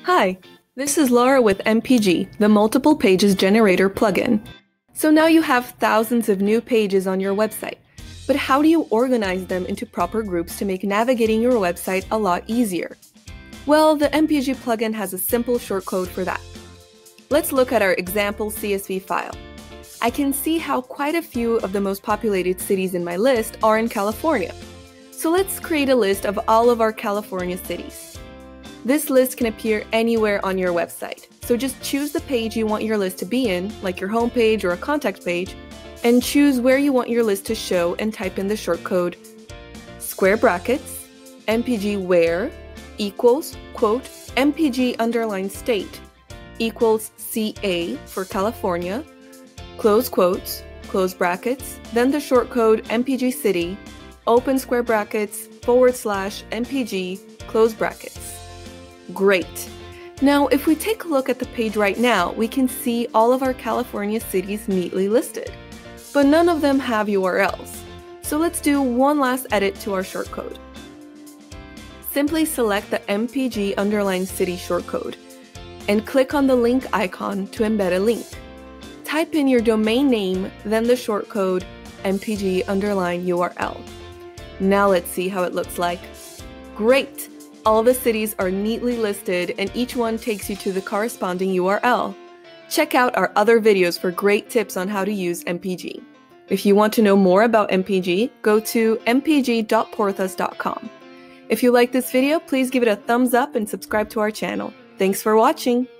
Hi, this is Laura with MPG, the Multiple Pages Generator plugin. So now you have thousands of new pages on your website, but how do you organize them into proper groups to make navigating your website a lot easier? Well, the MPG plugin has a simple shortcode for that. Let's look at our example CSV file. I can see how quite a few of the most populated cities in my list are in California. So let's create a list of all of our California cities. This list can appear anywhere on your website, so just choose the page you want your list to be in, like your home page or a contact page, and choose where you want your list to show and type in the shortcode square brackets, mpg where equals, quote, mpg underline state equals CA for California, close quotes, close brackets, then the shortcode mpg city, open square brackets, / mpg, close brackets. Great! Now, if we take a look at the page right now, we can see all of our California cities neatly listed, but none of them have URLs. So let's do one last edit to our shortcode. Simply select the mpg underline city shortcode and click on the link icon to embed a link. Type in your domain name, then the shortcode mpg underline URL. Now let's see how it looks like. Great! All the cities are neatly listed and each one takes you to the corresponding URL. Check out our other videos for great tips on how to use MPG. If you want to know more about MPG, go to mpg.porthos.com. If you like this video, please give it a thumbs up and subscribe to our channel. Thanks for watching!